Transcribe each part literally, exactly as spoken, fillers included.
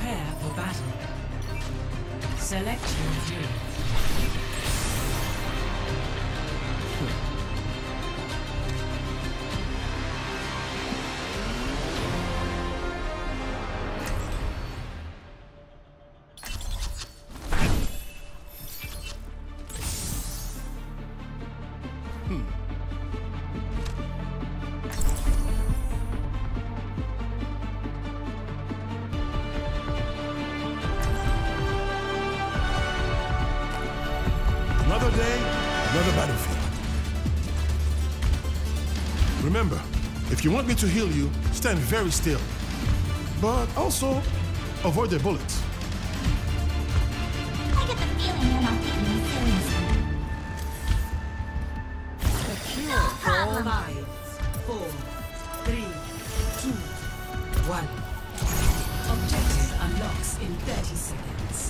Prepare for battle. Select your hero. Another day, another battlefield. Remember, if you want me to heal you, stand very still. But also, avoid the bullets. I get the feeling you're not taking me seriously. The cure for all lives. Four, three, two, one. Objective unlocks in thirty seconds.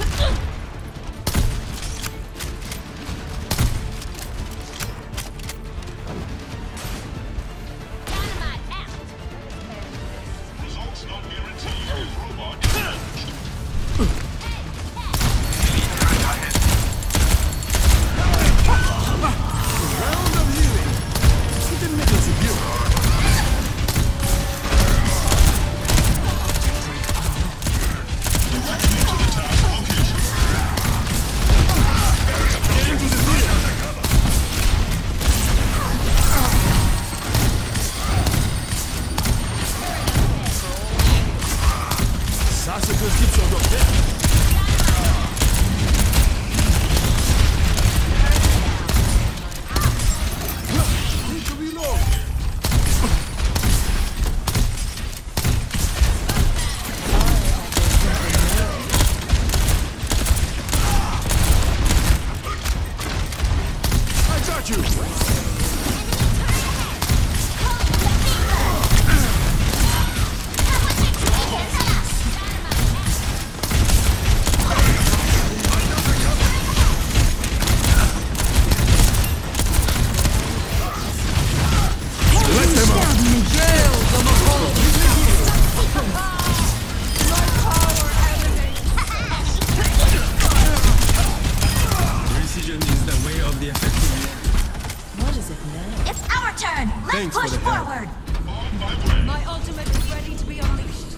Let's push forward! My ultimate is ready to be unleashed.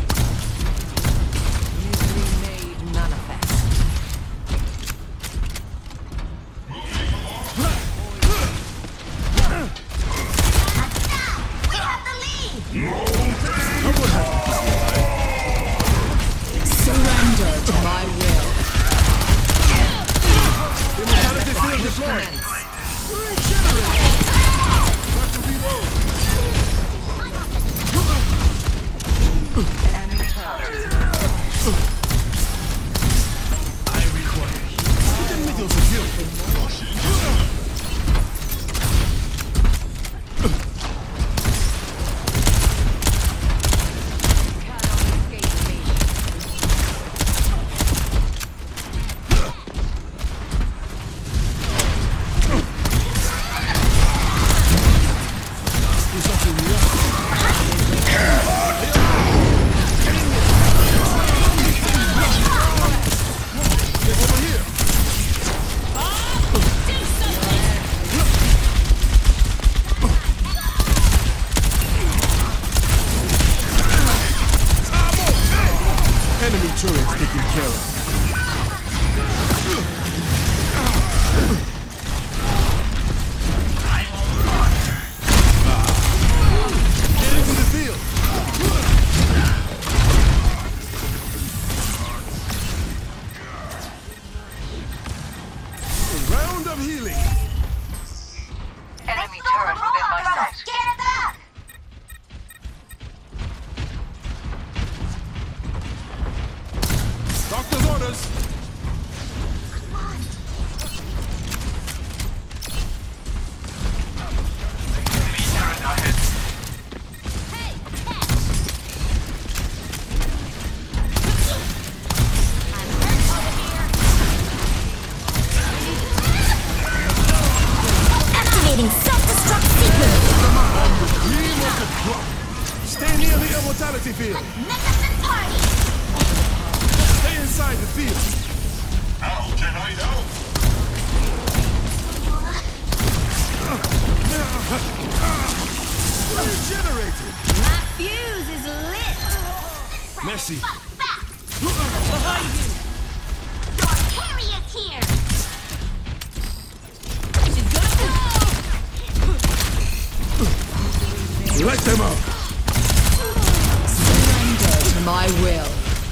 Misery made manifest. We have the lead! Surrender to my will. Immortality field deployed! Turrets taken care of. Get into the field. A round of healing. Enemy turret within my sight. Get it back! Doctor's orders. Activating self-destruct sequence! Stay near the immortality field. Magnificent party! Merci. Behind you! Your carry is here! She's gonna Light them up. surrender to my will.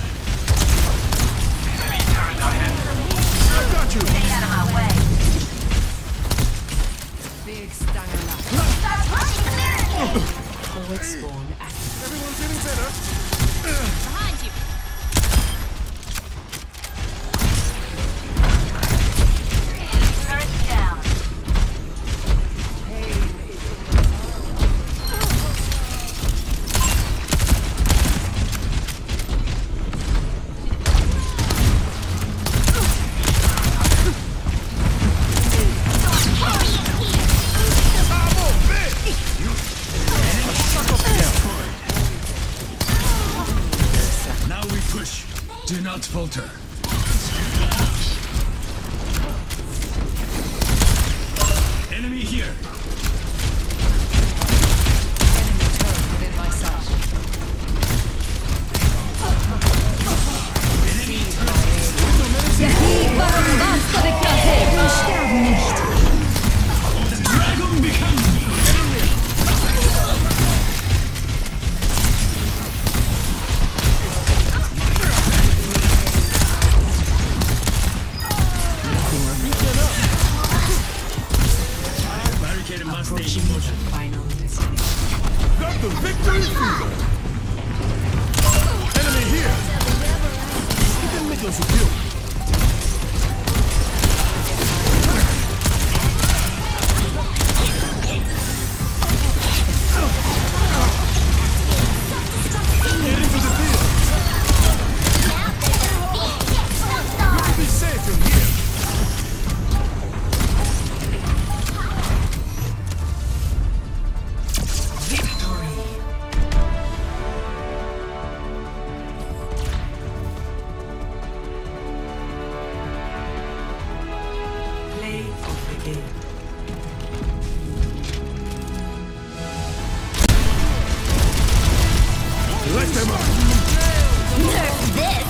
I got you. Stay out of my way. Big stanger lap. Start pushing the barricade! Forward spawn active. Everyone's getting better. Behind you! Turret down. Now we push. Do not falter. Enemy here. Enemy turret within my sight. Dragon becomes me. Barricade must stay in motion. Final destination. Got the victory field. Enemy here. You can make us reveal. Get into the field. You can be safe in here. Play of the game. Light them up. Nerf this!